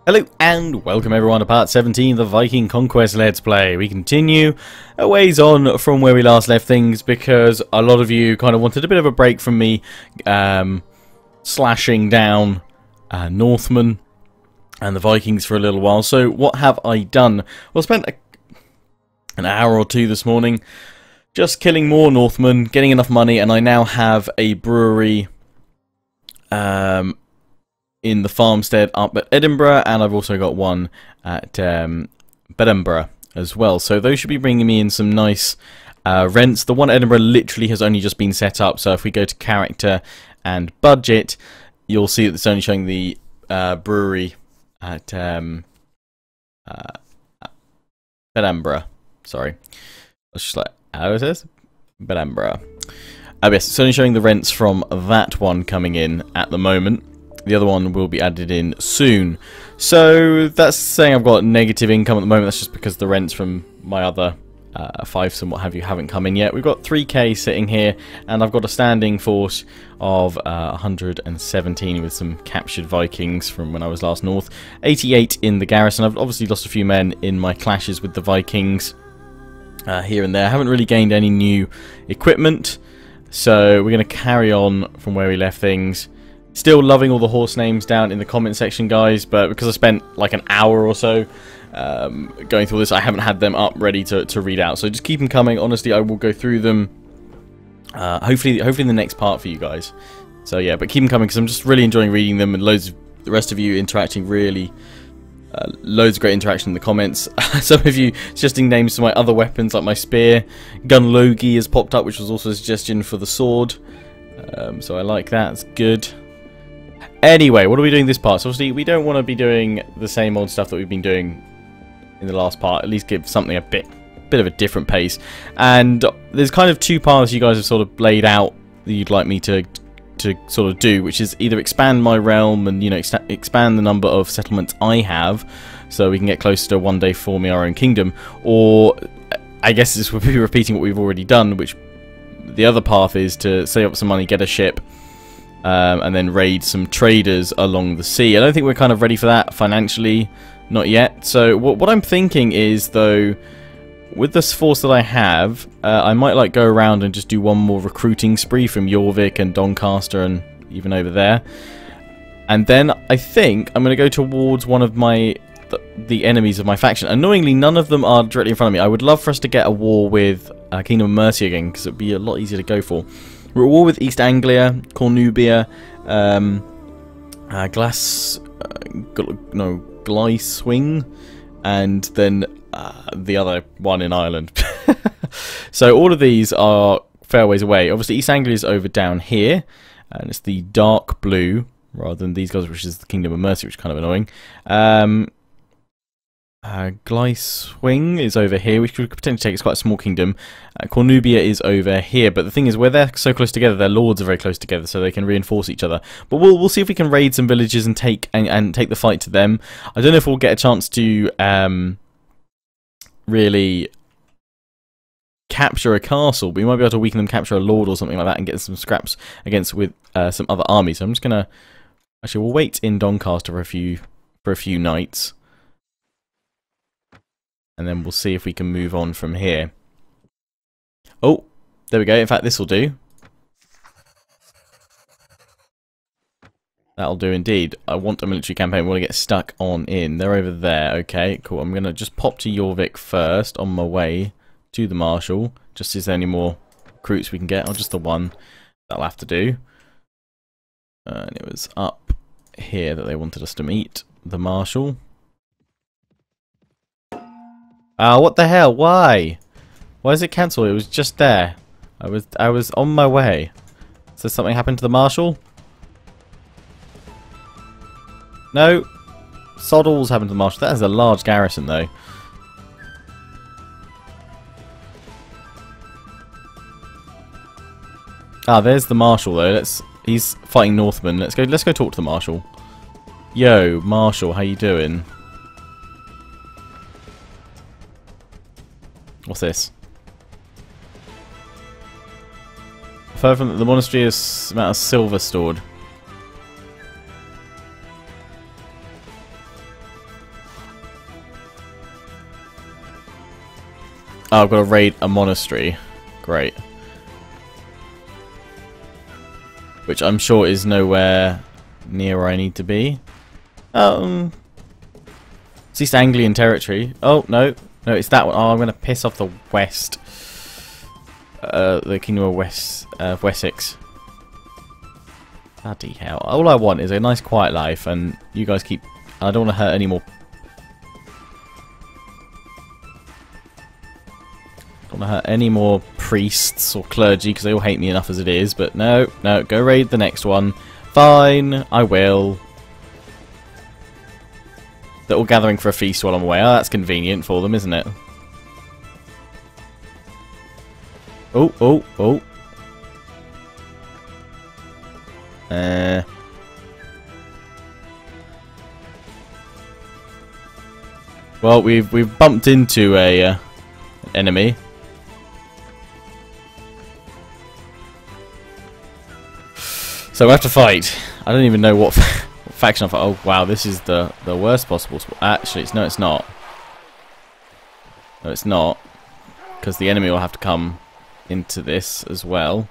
Hello and welcome everyone to part 17 of the Viking Conquest Let's Play. We continue a ways on from where we last left things because a lot of you kind of wanted a bit of a break from me slashing down Northmen and the Vikings for a little while. So what have I done? Well, I spent an hour or two this morning just killing more Northmen, getting enough money, and I now have a brewery in the farmstead up at Edinburgh, and I've also got one at Bedemborough as well. So those should be bringing me in some nice rents. The one at Edinburgh literally has only just been set up, so if we go to character and budget, you'll see that it's only showing the brewery at Bedemborough. Sorry, let's just how is this? Bedemborough. Yes, it's only showing the rents from that one coming in at the moment. The other one will be added in soon. So that's saying I've got negative income at the moment. That's just because the rents from my other fiefs and what have you haven't come in yet. We've got 3k sitting here, and I've got a standing force of 117 with some captured Vikings from when I was last north. 88 in the garrison. I've obviously lost a few men in my clashes with the Vikings here and there. I haven't really gained any new equipment, so we're going to carry on from where we left things. Still loving all the horse names down in the comment section, guys, but because I spent like an hour or so going through this, I haven't had them up ready to read out. So just keep them coming. Honestly, I will go through them hopefully in the next part for you guys. So yeah, but keep them coming because I'm just really enjoying reading them, and loads of the rest of you interacting. Really loads of great interaction in the comments. Some of you suggesting names for my other weapons like my spear. Gunlogi has popped up, which was also a suggestion for the sword. So I like that. It's good. Anyway, what are we doing this part? So obviously we don't want to be doing the same old stuff that we've been doing in the last part. At least give something a bit of a different pace. And there's kind of two paths you guys have sort of laid out that you'd like me to sort of do, which is either expand my realm and, you know, expand the number of settlements I have so we can get closer to one day forming our own kingdom, or I guess this would be repeating what we've already done, which the other path is to save up some money, get a ship, and then raid some traders along the sea. I don't think we're kind of ready for that financially, not yet. So what I'm thinking is, though, with this force that I have, I might like go around and just do one more recruiting spree from Jorvik and Doncaster and even over there. And then I think I'm going to go towards one of the enemies of my faction. Annoyingly, none of them are directly in front of me. I would love for us to get a war with Kingdom of Mercia again, because it would be a lot easier to go for. We're at war with East Anglia, Cornubia, Gleiswing, and then the other one in Ireland. So all of these are fair ways away. Obviously, East Anglia is over down here, and it's the dark blue rather than these guys, which is the Kingdom of Mercia, which is kind of annoying. Gleiswing is over here, which could potentially take. It's quite a small kingdom. Cornubia is over here, but the thing is, where they're so close together, their lords are very close together, so they can reinforce each other. But we'll see if we can raid some villages and take the fight to them. I don't know if we'll get a chance to really capture a castle, but we might be able to weaken them, capture a lord or something like that, and get some scraps against with some other armies. So I'm just gonna we'll wait in Doncaster for a few nights. And then we'll see if we can move on from here. Oh, there we go. In fact, this will do. That'll do indeed. I want a military campaign. We want to get stuck on in. They're over there. Okay, cool. I'm going to just pop to Jorvik first on my way to the Marshal. Just see if there's any more recruits we can get. Or just the one. That'll have to do. And it was up here that they wanted us to meet the Marshal. What the hell? Why? Why is it cancelled? It was just there. I was on my way. So something happened to the Marshal? No. Sod all's happened to the Marshal. That is a large garrison, though. There's the Marshal, though. He's fighting Northmen. Let's go talk to the Marshal. Yo, Marshal, how you doing? What's this? Further from the monastery is amount of silver stored. Oh, I've got to raid a monastery. Great. Which I'm sure is nowhere near where I need to be. It's East Anglian territory. Oh, no. No, it's that one. Oh, I'm going to piss off the West. The Kingdom of Wessex. Bloody hell. All I want is a nice quiet life, and you guys keep... I don't want to hurt any more... I don't want to hurt any more priests or clergy, because they all hate me enough as it is, but no, no, go raid the next one. Fine, I will. They're all gathering for a feast while I'm away. Oh, that's convenient for them, isn't it? Oh, oh, oh. Well, we've bumped into a enemy. So we have to fight. I don't even know what faction I'm fighting. Oh wow, this is the worst possible spot. Actually, no, it's not. No, it's not, because the enemy will have to come into this as well.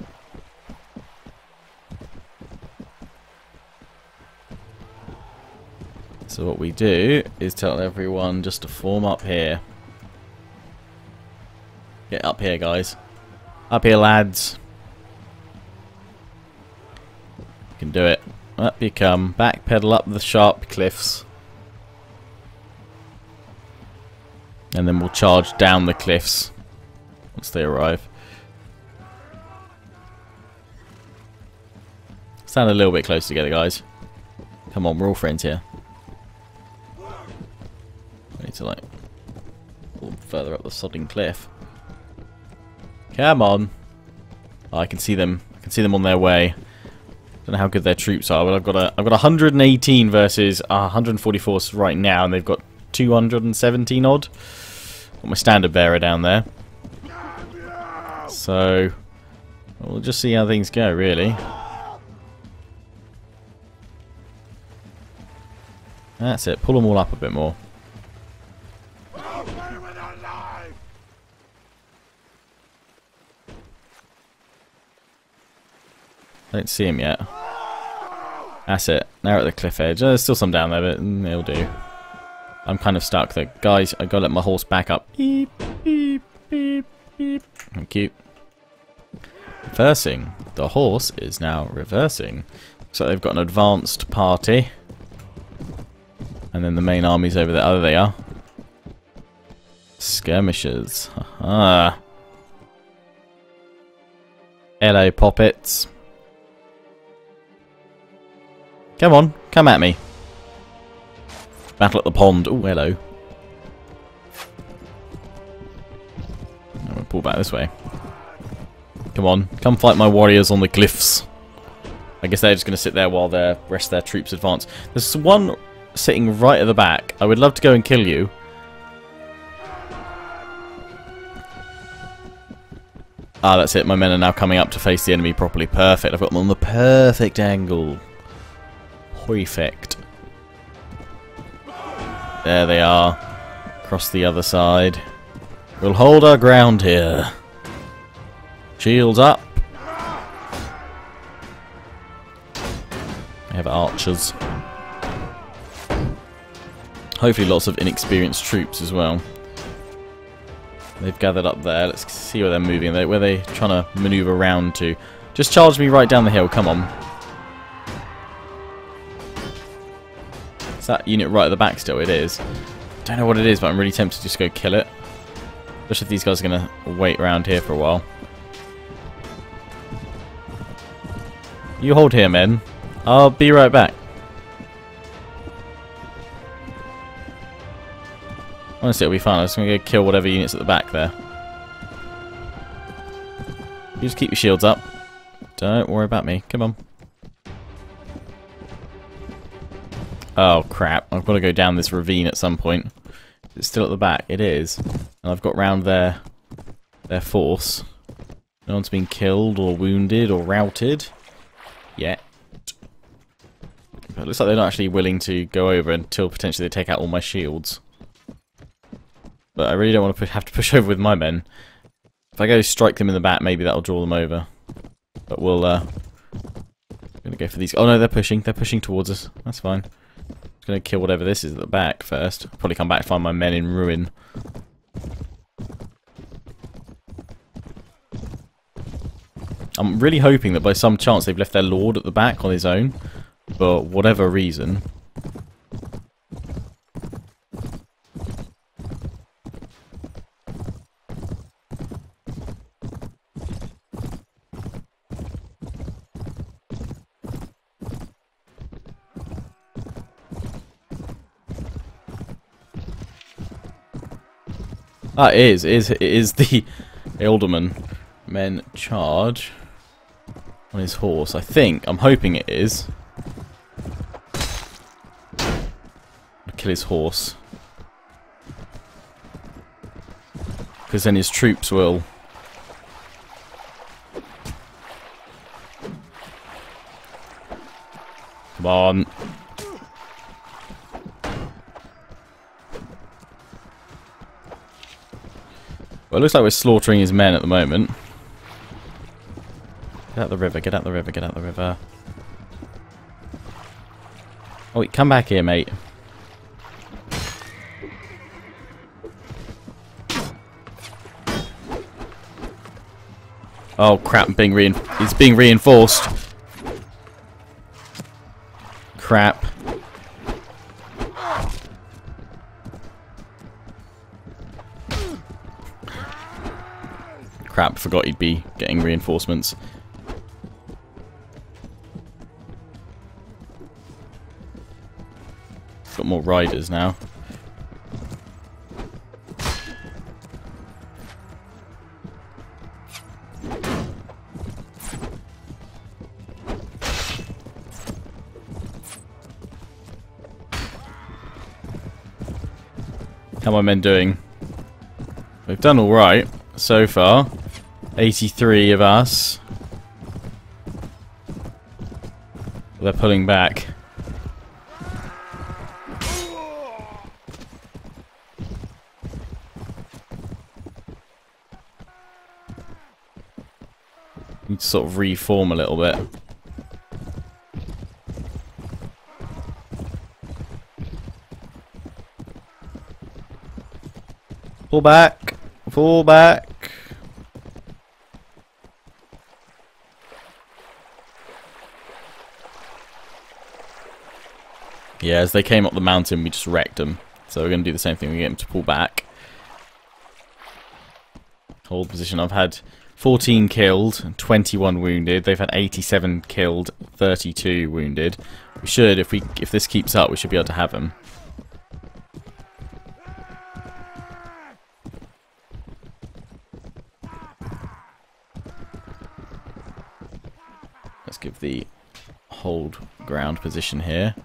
So what we do is tell everyone just to form up here. Get up here, guys. Up here, lads. You can do it. Up you come. Backpedal up the sharp cliffs. And then we'll charge down the cliffs once they arrive. Stand a little bit closer together, guys. Come on, we're all friends here. I need to, like, a little further up the sodding cliff. Come on. Oh, I can see them. I can see them on their way. Don't know how good their troops are, but I've got 118 versus 144 right now, and they've got 217 odd. Got my standard bearer down there. So we'll just see how things go, really. That's it. Pull them all up a bit more. Don't see him yet. That's it. Now at the cliff edge. There's still some down there, but it'll do. I'm kind of stuck though. Guys, I gotta let my horse back up. Beep, beep, beep, beep. Thank you. Reversing. The horse is now reversing. So they've got an advanced party. And then the main army's over there. Oh, there they are. Skirmishers. Haha. Hello, poppets. Come on, come at me. Battle at the pond. Oh, hello. I'm going to pull back this way. Come on, come fight my warriors on the cliffs. I guess they're just going to sit there while the rest of their troops advance. There's one sitting right at the back. I would love to go and kill you. Ah, that's it. My men are now coming up to face the enemy properly. Perfect. I've got them on the perfect angle. Perfect. There they are. Across the other side. We'll hold our ground here. Shields up. I have archers. Hopefully lots of inexperienced troops as well. They've gathered up there. Let's see where they're moving. Where they're trying to maneuver around to. Just charge me right down the hill. Come on. Is that unit right at the back still? It is. Don't know what it is, but I'm really tempted to just go kill it. Especially if these guys are going to wait around here for a while. You hold here, men. I'll be right back. Honestly, it'll be fun. I'm just going to go kill whatever units at the back there. You just keep your shields up. Don't worry about me. Come on. Oh, crap. I've got to go down this ravine at some point. It's still at the back. It is. And I've got round their force. No one's been killed or wounded or routed yet. But it looks like they're not actually willing to go over until potentially they take out all my shields. But I really don't want to have to push over with my men. If I go strike them in the back, maybe that'll draw them over. But we'll, gonna go for these. Oh no, they're pushing. They're pushing towards us. That's fine. Just gonna kill whatever this is at the back first. I'll probably come back and find my men in ruin. I'm really hoping that by some chance they've left their lord at the back on his own. For whatever reason. Ah, it is the Alderman men charge on his horse. I'm hoping it is. Kill his horse. Because then his troops will... Come on. Well, it looks like we're slaughtering his men at the moment. Get out the river, get out the river, get out the river. Oh, wait, come back here, mate. Oh crap, he's being reinforced. Crap. Crap, forgot he'd be getting reinforcements. Got more riders now. How are my men doing? We've done alright so far. 83 of us. They're pulling back. Need to sort of reform a little bit. Pull back! Pull back! Yeah, as they came up the mountain, we just wrecked them. So we're going to do the same thing. We get them to pull back. Hold position. I've had 14 killed and 21 wounded. They've had 87 killed, 32 wounded. We should, if this keeps up, we should be able to have them. Let's give the hold ground position here.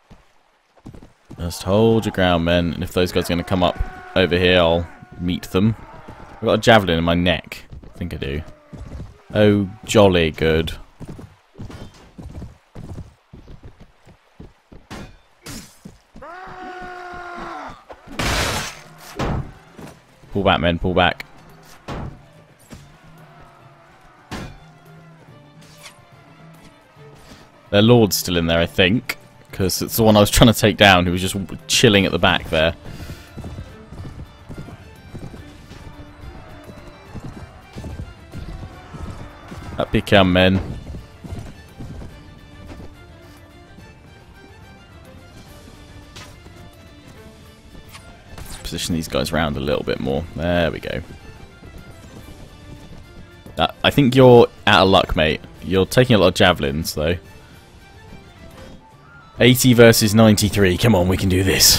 Just hold your ground, men, and if those guys are going to come up over here, I'll meet them. I've got a javelin in my neck. I think I do. Oh, jolly good. Pull back, men, pull back. Their lord's still in there, I think. Because it's the one I was trying to take down who was just chilling at the back there. Up you come, men. Position these guys around a little bit more. There we go. I think you're out of luck, mate. You're taking a lot of javelins, though. 80 versus 93. Come on, we can do this.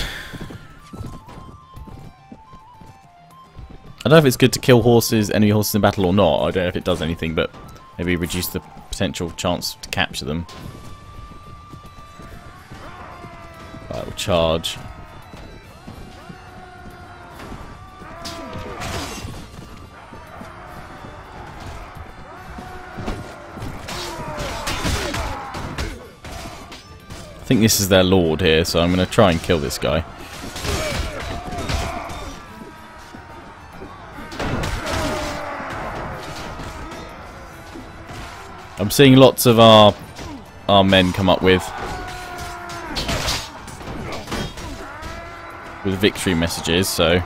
I don't know if it's good to kill horses, enemy horses in battle or not. I don't know if it does anything, but maybe reduce the potential chance to capture them. Right, we'll charge. I think this is their lord here, so I'm going to try and kill this guy. I'm seeing lots of our men come up with victory messages, so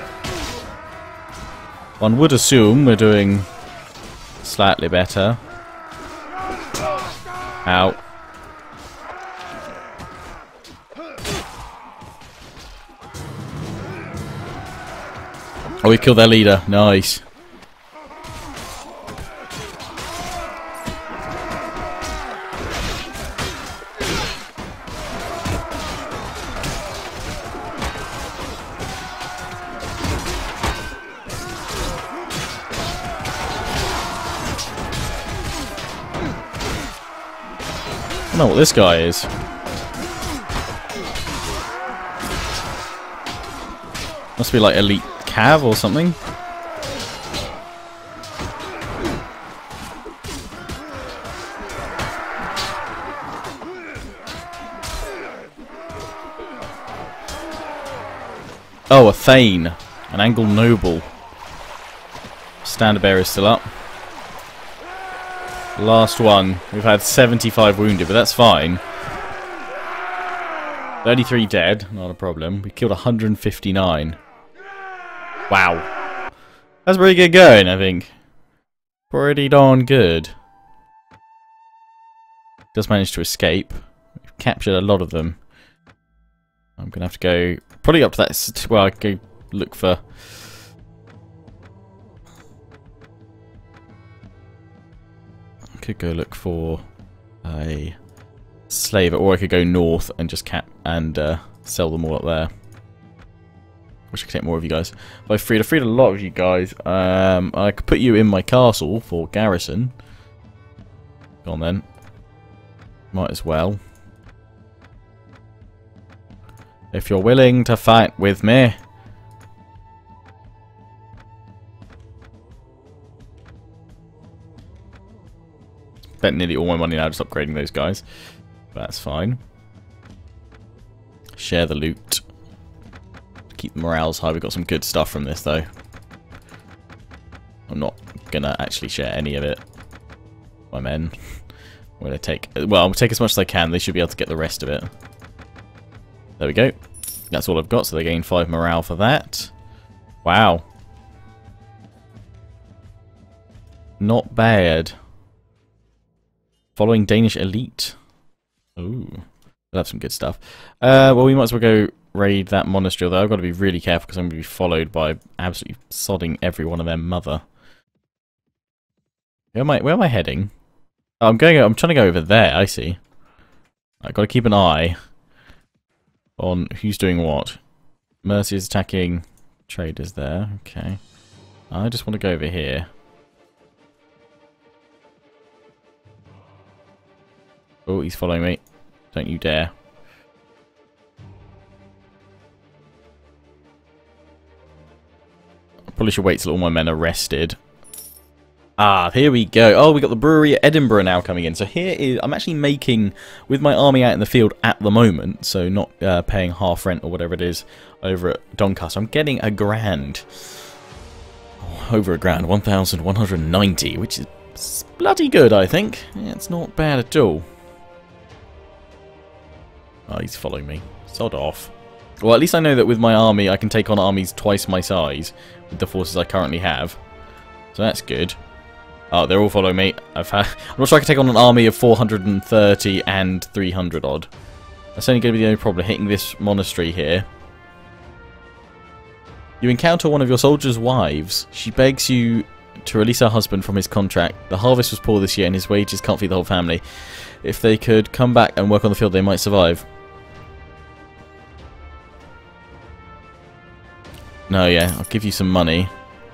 one would assume we're doing slightly better. Ow. Oh, we killed their leader. Nice. I don't know what this guy is. Must be like elite cav or something. Oh, a Thane. An Angle Noble. Standard Bearer is still up. Last one. We've had 75 wounded, but that's fine. 33 dead. Not a problem. We killed 159. Wow. That's pretty good going, I think. Pretty darn good. Just managed to escape. We've captured a lot of them. I'm going to have to go probably up to that. Well, I could go look for... I could go look for a slave, or I could go north and just sell them all up there. Wish I could take more of you guys. But I freed a lot of you guys. I could put you in my castle for garrison. Go on then. Might as well. If you're willing to fight with me. Spent nearly all my money now just upgrading those guys. But that's fine. Share the loot. Keep the morales high. We've got some good stuff from this though. I'm not gonna actually share any of it. My men. I'm gonna take... Well, I'll take as much as I can. They should be able to get the rest of it. There we go. That's all I've got, so they gain 5 morale for that. Wow. Not bad. Following Danish elite. Ooh. We'll have some good stuff. Well, we might as well go raid that monastery, though. I've got to be really careful because I'm going to be followed by absolutely sodding every one of their mother. Where am I heading? Oh, I'm trying to go over there, I see. I've got to keep an eye on who's doing what. Mercy is attacking traders there. Okay. I just want to go over here. Oh, he's following me. Don't you dare. I probably should wait till all my men are rested. Ah, here we go. Oh, we got the brewery at Edinburgh now coming in. So here is... I'm actually making, with my army out in the field at the moment, so not paying half rent or whatever it is over at Doncaster. I'm getting a grand. Oh, over a grand. 1,190, which is bloody good, I think. Yeah, it's not bad at all. Oh, he's following me. Sod off. Well, at least I know that with my army, I can take on armies twice my size with the forces I currently have. So that's good. Oh, they're all following me. I'm not sure I can take on an army of 430 and 300 odd. That's only going to be the only problem, hitting this monastery here. You encounter one of your soldiers' wives. She begs you to release her husband from his contract. The harvest was poor this year and his wages can't feed the whole family. If they could come back and work on the field, they might survive. No, yeah, I'll give you some money.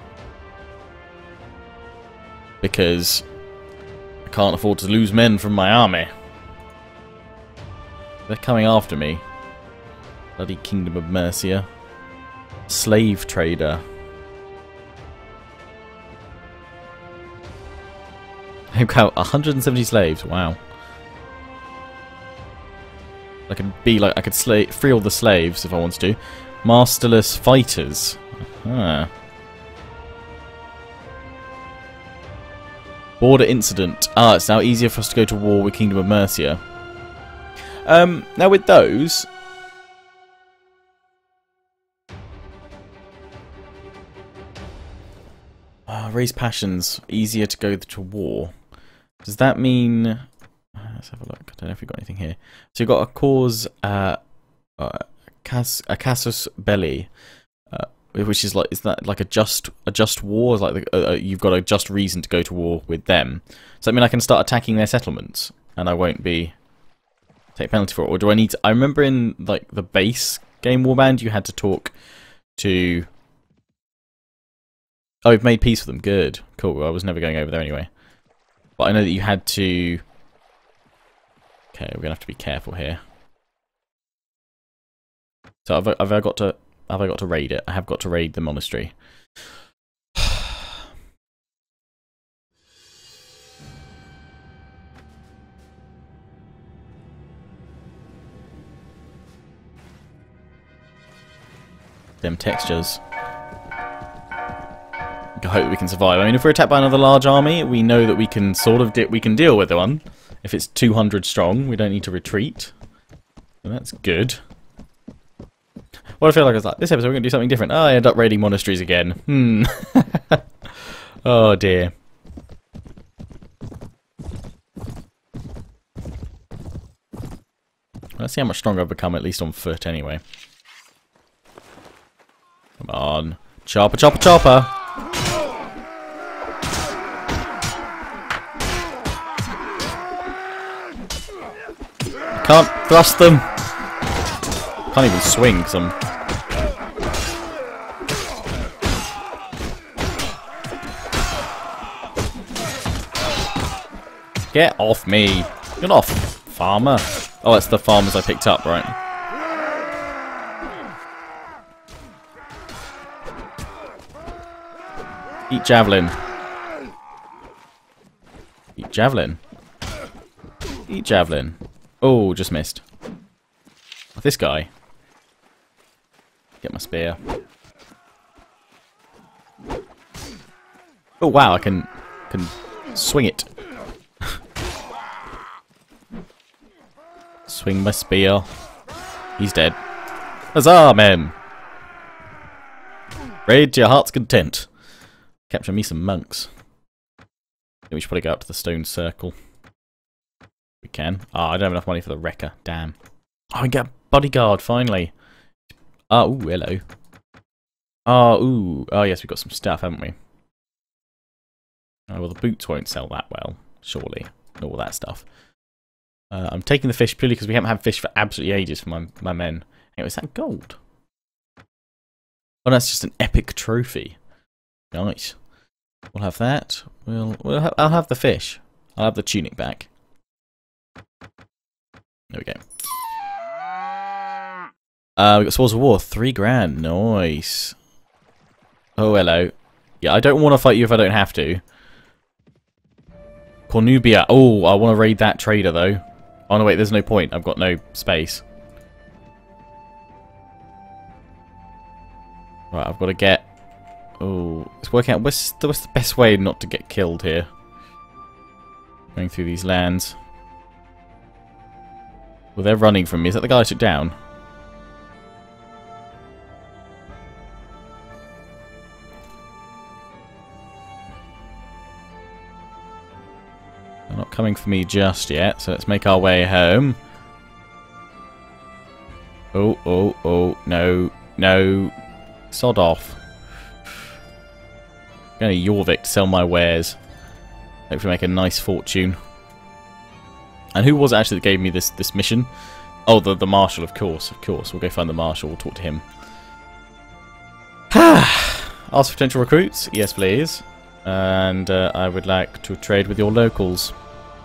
Because I can't afford to lose men from my army. They're coming after me. Bloody Kingdom of Mercia. Slave trader. I've got 170 slaves. Wow. I could free all the slaves if I wanted to. Masterless fighters. Ah. Border incident. Ah, it's now easier for us to go to war with Kingdom of Mercia. Now with those... raise passions. Easier to go to war. Does that mean... let's have a look. I don't know if we've got anything here. So you've got a cause... casus belli. Which is like, is that like a just war? Like you've got a just reason to go to war with them. So I mean, I can start attacking their settlements, and I won't be take penalty for it. Or do I need to? I remember in like the base game Warband, you had to talk to. Oh, we've made peace with them. Good, cool. I was never going over there anyway. But I know that you had to. Okay, we're gonna have to be careful here. So have I got to? Have I got to raid it? I have got to raid the monastery. Them textures. I hope we can survive. I mean, if we're attacked by another large army, we know that we can sort of we can deal with the one. If it's 200 strong, we don't need to retreat. And that's good. What I feel like is like, this episode we're going to do something different. Oh, I end up raiding monasteries again. Oh dear. Let's see how much stronger I've become, at least on foot anyway. Come on. Chopper, chopper, chopper! Can't thrust them! Can't even swing because I'm... Get off me! Get off, farmer! Oh, that's the farmers I picked up, right? Eat javelin. Eat javelin. Eat javelin. Oh, just missed. This guy. Get my spear. Oh wow, I can swing it. Swing my spear. He's dead. Huzzah, men! Raid to your heart's content. Capture me some monks. We should probably go up to the stone circle. We can. Ah, I don't have enough money for the wrecker. Damn. Oh, I get a bodyguard, finally. Oh, ooh, hello. Oh, ooh. Oh, yes, we've got some stuff, haven't we? Oh, well, the boots won't sell that well, surely. All that stuff. I'm taking the fish purely because we haven't had fish for absolutely ages for my men. Anyway, is that gold? Oh, that's just an epic trophy. Nice. We'll have that. I'll have the fish. I'll have the tunic back. There we go. We got Swords of War, 3 grand. Nice. Oh, hello. Yeah, I don't want to fight you if I don't have to. Cornubia. Oh, I want to raid that trader, though. Oh, no, wait, there's no point. I've got no space. Right, I've got to get... Oh, it's working out. What's the best way not to get killed here? Going through these lands. Well, they're running from me. Is that the guy I took down? They're not coming for me just yet, so let's make our way home. Oh, oh, oh, no, no. Sod off. I'm going to Jorvik to sell my wares. Hopefully make a nice fortune. And who was it actually that gave me this mission? Oh, the Marshal, of course, of course. We'll go find the Marshal, we'll talk to him. Ask for potential recruits? Yes, please. And I would like to trade with your locals.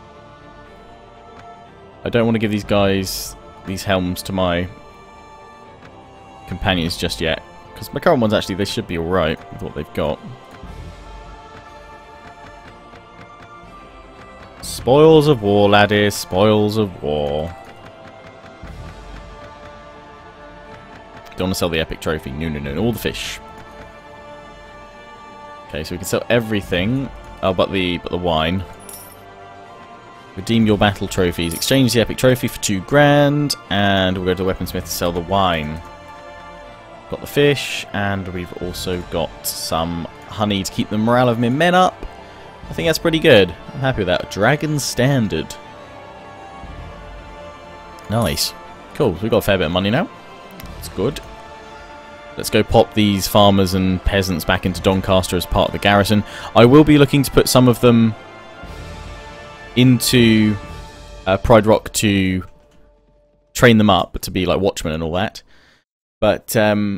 I don't want to give these guys these helms to my companions just yet. Because my current ones, actually, they should be alright with what they've got. Spoils of war, laddies. Spoils of war. Don't want to sell the epic trophy. No, no, no. All the fish. Okay, so we can sell everything Oh, but the wine. Redeem your battle trophies. Exchange the epic trophy for 2 grand, and we'll go to the weaponsmith to sell the wine. Got the fish, and we've also got some honey to keep the morale of my men up. I think that's pretty good. I'm happy with that. Dragon Standard. Nice. Cool. So we've got a fair bit of money now. That's good. Let's go pop these farmers and peasants back into Doncaster as part of the garrison. I will be looking to put some of them into Pride Rock to train them up to be like watchmen and all that. But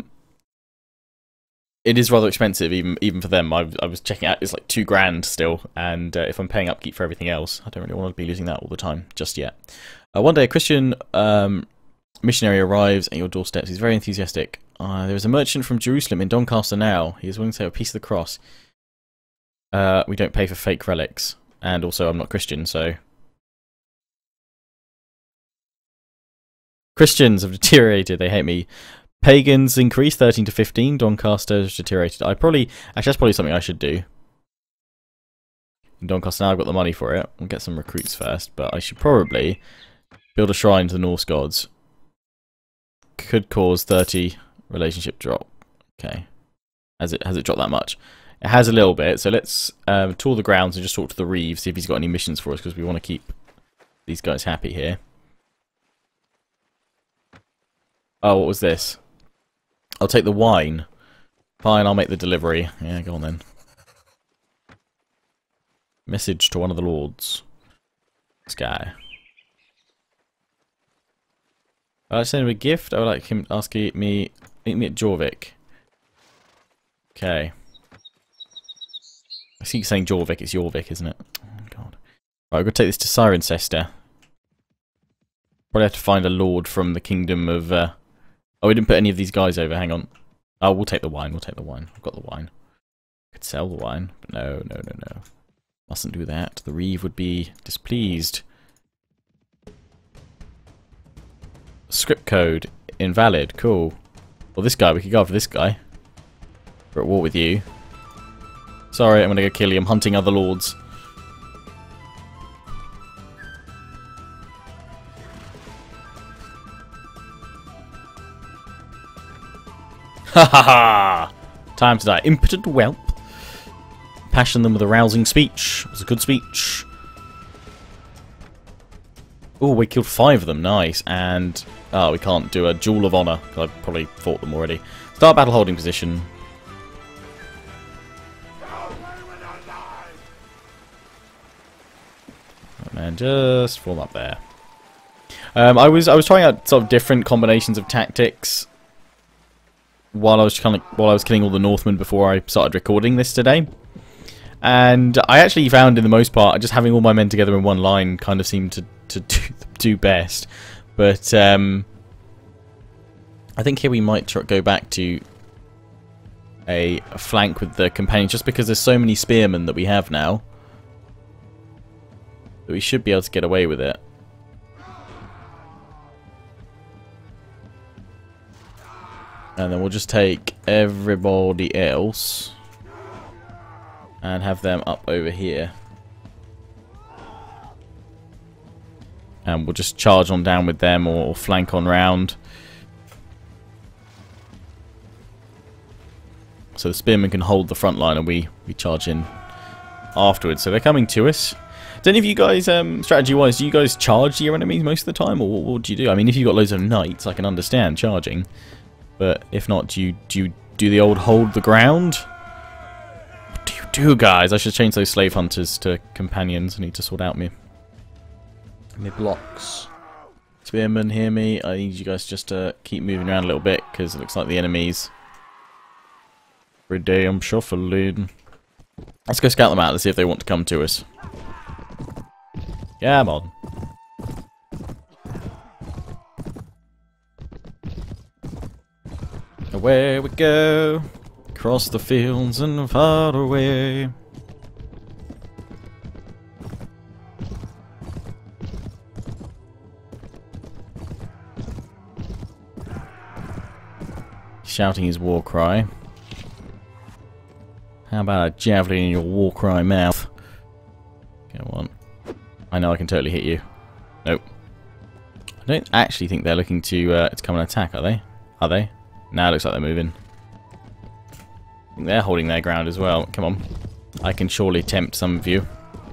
it is rather expensive, even for them. I was checking out; it's like 2 grand still, and if I'm paying upkeep for everything else, I don't really want to be losing that all the time just yet. One day, a Christian missionary arrives at your doorsteps. He's very enthusiastic. There is a merchant from Jerusalem in Doncaster now. He is willing to sell a piece of the cross. We don't pay for fake relics, and also I'm not Christian, so Christians have deteriorated. They hate me. Pagans increased 13 to 15. Doncaster has deteriorated. Actually, that's probably something I should do. In Doncaster, now I've got the money for it. I'll get some recruits first, but I should probably build a shrine to the Norse gods. Could cause 30 relationship drop. Okay. Has it dropped that much? It has a little bit, so let's tour the grounds and just talk to the Reeve, see if he's got any missions for us, because we want to keep these guys happy here. Oh, what was this? I'll take the wine. Fine, I'll make the delivery. Yeah, go on then. Message to one of the lords. This guy. I'd send him a gift. I would like him asking me, meet me at Jorvik. Okay. I see you saying Jorvik, it's Jorvik, isn't it? Oh god. Right, I'm gonna take this to Cirencester. Probably have to find a lord from the kingdom of oh, we didn't put any of these guys over, hang on. Oh, we'll take the wine, I've got the wine. Could sell the wine, but no. Mustn't do that. The Reeve would be displeased. Script code invalid. Cool. Well, this guy, we could go after this guy. We're at war with you. Sorry, I'm gonna go kill you. I'm hunting other lords. Ha ha ha! Time to die. Impotent whelp. Passion them with a rousing speech. It was a good speech. Oh, we killed 5 of them. Nice. And oh, we can't do a Duel of Honor because I've probably fought them already. Start battle holding position. And just form up there. I was trying out sort of different combinations of tactics while I was killing all the Northmen before I started recording this today. And I actually found, in the most part, just having all my men together in one line kind of seemed to do best. But I think here we might go back to a flank with the companions, just because there's so many spearmen that we have now that we should be able to get away with it. And then we'll just take everybody else and have them up over here. And we'll just charge on down with them or flank on round. So the spearmen can hold the front line and we charge in afterwards. So they're coming to us. Do any of you guys, strategy-wise, do you guys charge your enemies most of the time? Or what do you do? I mean, if you've got loads of knights, I can understand charging. But if not, do you do the old hold the ground? What do you do, guys? I should change those slave hunters to companions. I need to sort out me blocks. Spearmen, hear me. I need you guys just to keep moving around a little bit, because it looks like the enemies. Every day I'm shuffling. Let's go scout them out. Let's see if they want to come to us. Yeah, I'm on. Away we go, across the fields and far away. Shouting his war cry. How about a javelin in your war cry mouth? I know I can totally hit you. Nope. I don't actually think they're looking to come and attack, are they? Are they? Now it looks like they're moving. I think they're holding their ground as well. Come on. I can surely tempt some of you.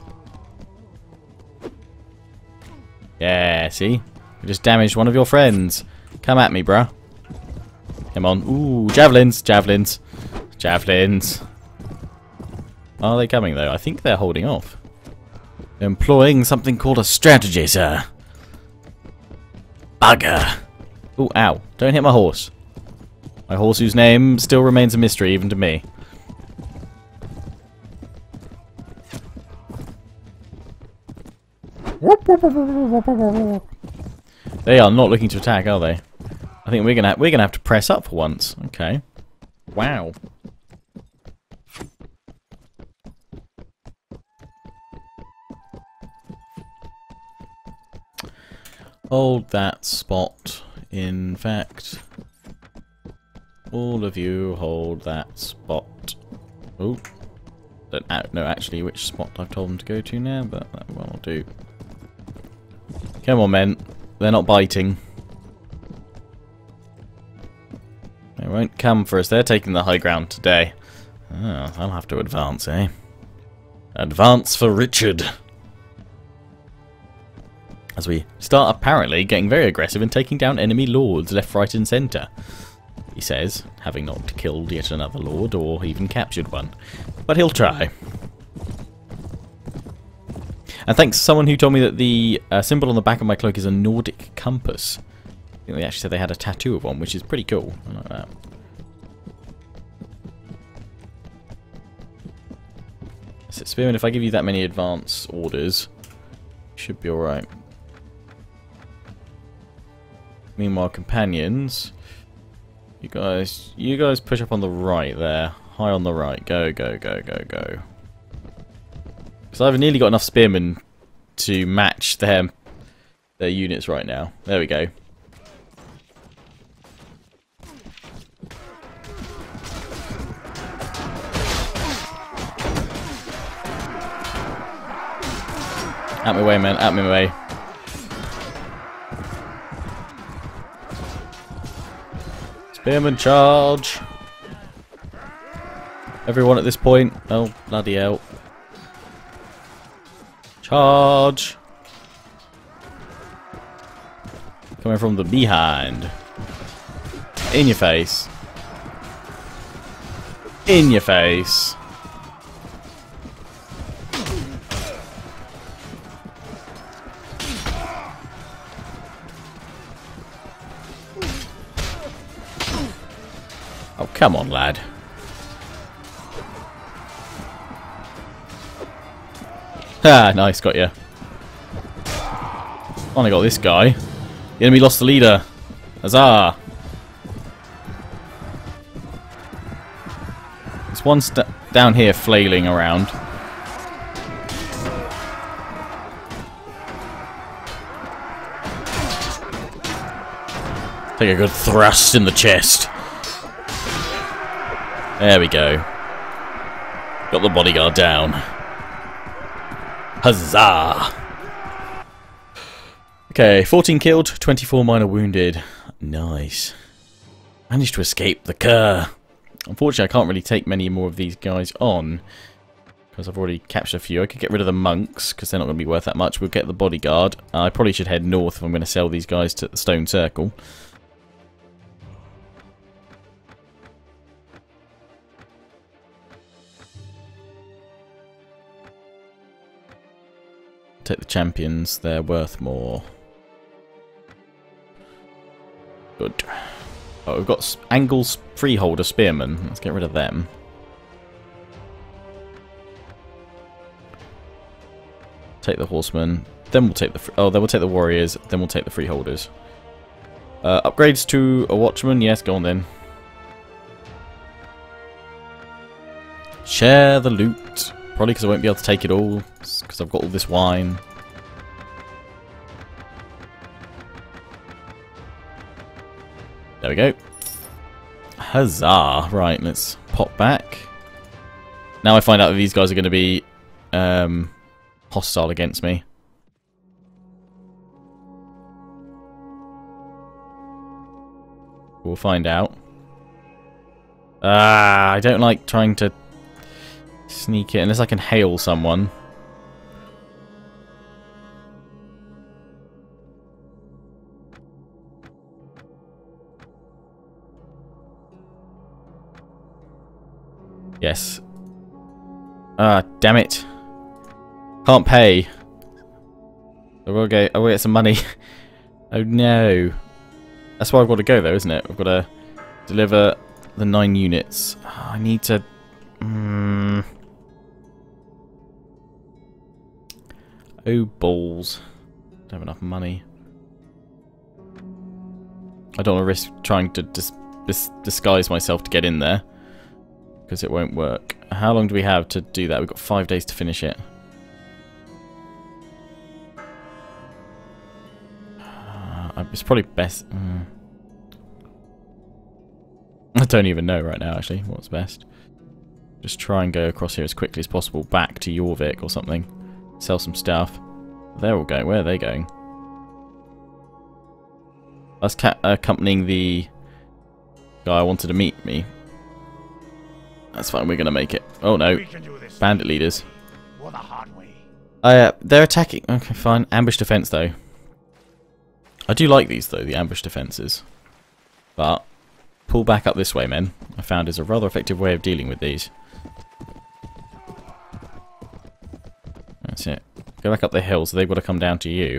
Yeah, see? We just damaged one of your friends. Come at me, bruh. Come on. Ooh, javelins, javelins, javelins. Are they coming, though? I think they're holding off. They're employing something called a strategy, sir. Bugger. Ooh, ow. Don't hit my horse. My horse whose name still remains a mystery, even to me. They are not looking to attack, are they? I think we're gonna have to press up for once. Okay. Wow. Hold that spot. In fact, all of you hold that spot. Oh, don't know actually which spot I've told them to go to now, but that will do. Come on, men. They're not biting. They won't come for us. They're taking the high ground today. Oh, I'll have to advance, eh? Advance for Richard. As we start apparently getting very aggressive and taking down enemy lords left, right and centre. He says, having not killed yet another lord or even captured one. But he'll try. And thanks to someone who told me that the symbol on the back of my cloak is a Nordic compass. I think they actually said they had a tattoo of one, which is pretty cool. I like that. So, Spearman, if I give you that many advance orders, you should be alright. Meanwhile, companions, you guys push up on the right there. High on the right. Go, go, go, go, go. Because I've nearly got enough spearmen to match their units right now. There we go. Out my way, man. Out my way. Spearman charge! Everyone at this point. Oh, bloody hell. Charge! Coming from the behind. In your face. In your face. Oh, come on, lad. Ah, nice, got you. Finally got this guy. The enemy lost the leader. Huzzah! There's one down here flailing around. Take a good thrust in the chest. There we go. Got the bodyguard down. Huzzah! Okay, 14 killed, 24 minor wounded. Nice. Managed to escape the Cur. Unfortunately, I can't really take many more of these guys on, because I've already captured a few. I could get rid of the monks, because they're not going to be worth that much. We'll get the bodyguard. I probably should head north if I'm going to sell these guys to the Stone Circle. Take the champions, they're worth more. Good. Oh, we've got Angle's Freeholder Spearmen. Let's get rid of them. Take the horsemen. Then we'll take the... then we'll take the warriors. Then we'll take the freeholders. Upgrades to a watchman. Yes, go on then. Share the loot. Probably because I won't be able to take it all, because I've got all this wine. There we go. Huzzah! Right, let's pop back. Now I find out that these guys are going to be hostile against me. we'll find out. I don't like trying to sneak it unless I can hail someone. Yes. Damn it. Can't pay. I will get some money. Oh no. That's why I've got to go though, isn't it? I've got to deliver the 9 units. Oh, I need to... Oh balls. Don't have enough money. I don't want to risk trying to disguise myself to get in there. Because it won't work. How long do we have to do that? We've got 5 days to finish it. It's probably best... I don't even know right now, actually, what's best. Just try and go across here as quickly as possible, back to Jorvik or something. Sell some stuff. They're all going. Where are they going? That's accompanying the guy I wanted to meet me. That's fine, we're going to make it. Oh no, bandit leaders. They're attacking. Okay, fine. Ambush defense, though. I do like these, though, the ambush defenses. But pull back up this way, men. I found is a rather effective way of dealing with these. That's it. Go back up the hill, so they've got to come down to you.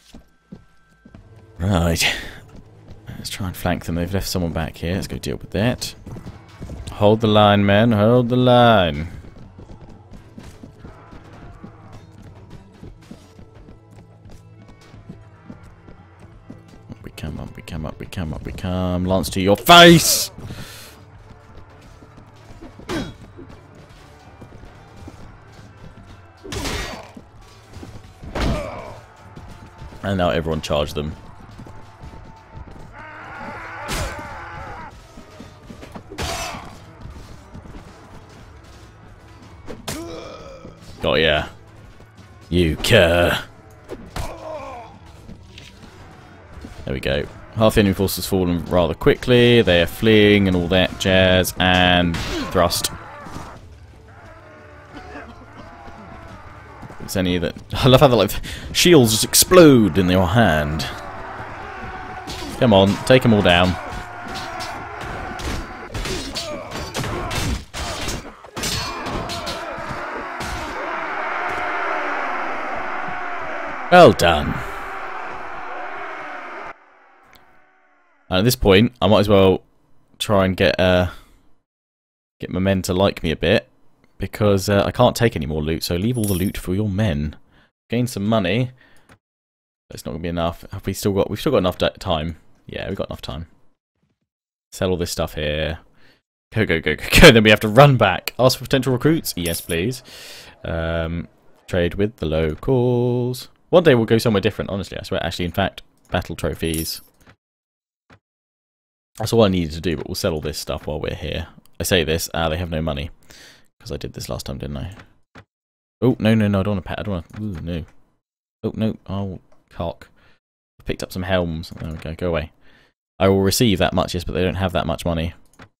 Right. Let's try and flank them. They've left someone back here. Let's go deal with that. Hold the line, men. Hold the line. Up we come, up we come, up we come. Lance to your face! And now everyone charge them. Got ya. You cur. There we go. Half the enemy force has fallen rather quickly. They are fleeing and all that jazz. And thrust. It's any that... I love how the like, shields just explode in your hand. Come on, take them all down. Well done. And at this point, I might as well try and get my men to like me a bit, because I can't take any more loot. So leave all the loot for your men. Gain some money. That's not gonna be enough. Have we still got? We've still got enough time. Yeah, we've got enough time. Sell all this stuff here. Go, go, go, go, go. Then we have to run back. Ask for potential recruits. Yes, please. Trade with the locals. One day we'll go somewhere different. Honestly, I swear. Actually, in fact, battle trophies. That's all I needed to do, but we'll sell all this stuff while we're here. I say this, they have no money. Because I did this last time, didn't I? Oh, no, no, no, I don't want to pat, I don't want to, ooh, no. Oh, no, oh, cock. I picked up some helms. There we go away. I will receive that much, yes, but they don't have that much money.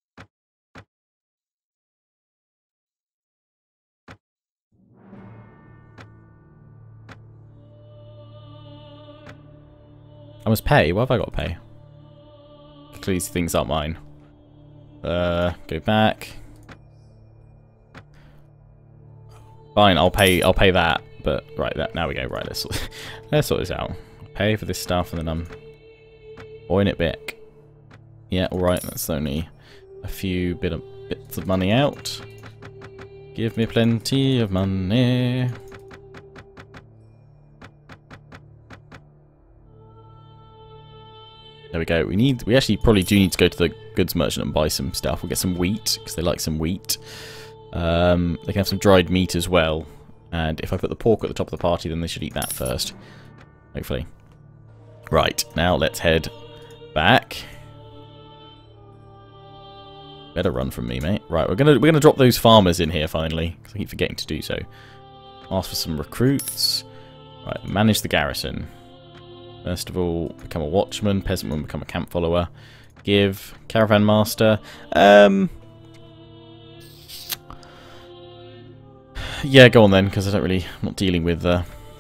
I must pay? What have I got to pay? These things aren't mine. Go back. Fine, I'll pay that. But right, now we go. Right, let's sort this out. Pay for this stuff, and then I'm buying it back. Yeah, all right. That's only a few bits of money out. Give me plenty of money. There we go. We actually probably do need to go to the goods merchant and buy some stuff. We'll get some wheat, because they like some wheat. They can have some dried meat as well. And if I put the pork at the top of the party, then they should eat that first. Hopefully. Right, now let's head back. Better run from me, mate. Right, we're gonna drop those farmers in here finally, because I keep forgetting to do so. Ask for some recruits. Right, manage the garrison. First of all, become a watchman. Peasant will become a camp follower. give. Caravan Master. Yeah, go on then, because I'm not dealing with these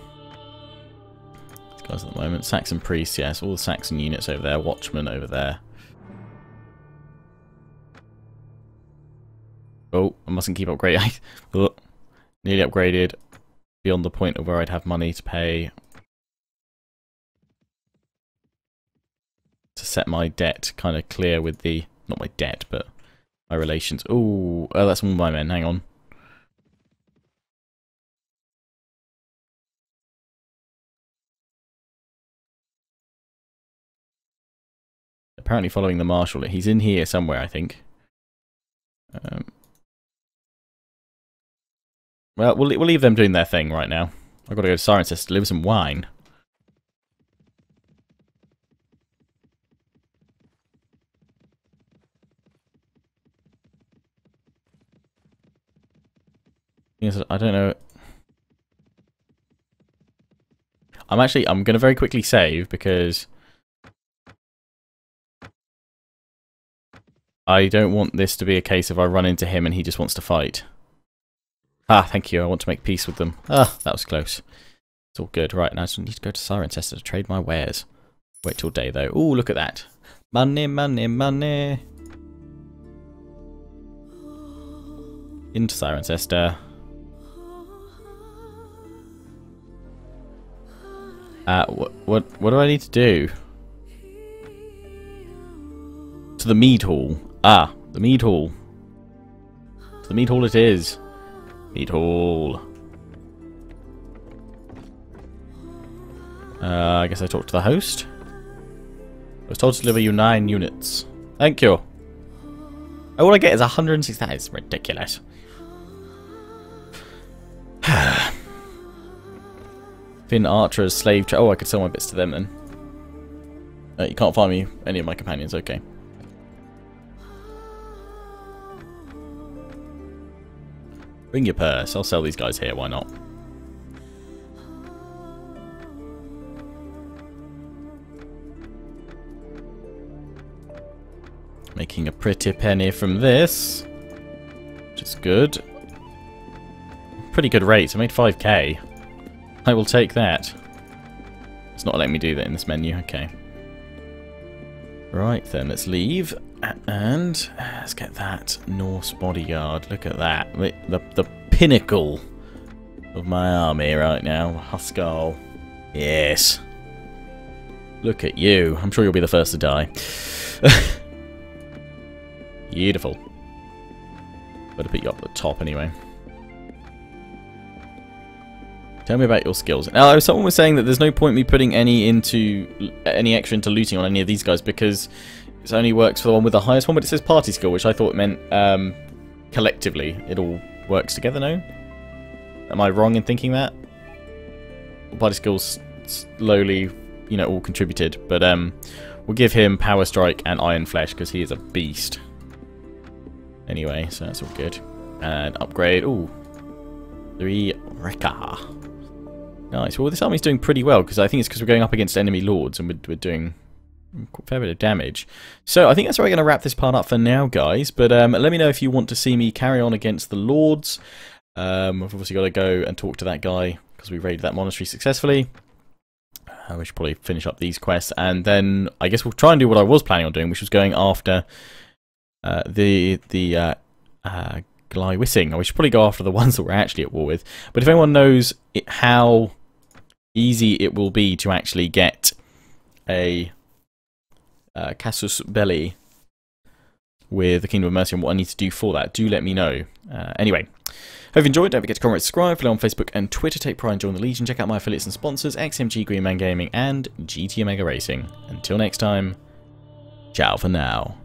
guys at the moment. Saxon Priests, yes, all the Saxon units over there. Watchmen over there. Oh, I mustn't keep upgrading. Nearly upgraded. Beyond the point of where I'd have money to pay to set my debt kind of clear with the... Not my debt, but my relations. Ooh, oh, that's one of my men. Hang on. Apparently following the marshal. He's in here somewhere, I think. Well, we'll leave them doing their thing right now. I've got to go to Cirencester to deliver some wine. I don't know. I'm going to very quickly save because I don't want this to be a case of I run into him and he just wants to fight. Ah, thank you. I want to make peace with them. Ah, that was close. It's all good. Right, now I just need to go to Cirencester to trade my wares. Wait till day, though. Ooh, look at that. Money, money, money. Into Cirencester. What do I need to do? To the mead hall. Ah, the mead hall. To the mead hall it is. Mead hall. I guess I talked to the host. I was told to deliver you 9 units. Thank you. All I get is 106. That is ridiculous. Finn Archer's slave. Oh, I could sell my bits to them then. You can't find me any of my companions. Okay. Bring your purse. I'll sell these guys here. Why not? Making a pretty penny from this, which is good. Pretty good rates. I made 5k. I will take that. It's not letting me do that in this menu. Okay. Right then, let's leave. And let's get that Norse bodyguard. Look at that. The pinnacle of my army right now. Huskarl. Yes. Look at you. I'm sure you'll be the first to die. Beautiful. Better put you up at the top anyway. Tell me about your skills. Now, someone was saying that there's no point me putting any extra into looting on any of these guys because it only works for the one with the highest one, but it says party skill, which I thought meant collectively it all works together, no? Am I wrong in thinking that? Party skills slowly, you know, all contributed, but we'll give him Power Strike and Iron Flesh because he is a beast. Anyway, so that's all good. And upgrade, ooh, 3 Rekka. Nice. Well, this army's doing pretty well because I think it's because we're going up against enemy lords and we're doing a fair bit of damage. So I think that's where we're going to wrap this part up for now, guys. But let me know if you want to see me carry on against the lords. We've obviously got to go and talk to that guy because we raided that monastery successfully. We should probably finish up these quests, and then I guess we'll try and do what I was planning on doing, which was going after the Glywissing. We should probably go after the ones that we're actually at war with. But if anyone knows how easy it will be to actually get a Casus Belli with the Kingdom of Mercia and what I need to do for that, do let me know. Anyway, hope you enjoyed. Don't forget to comment, subscribe, follow on Facebook and Twitter. Take pride and join the Legion. Check out my affiliates and sponsors, XMG Green Man Gaming and GT Omega Racing. Until next time, ciao for now.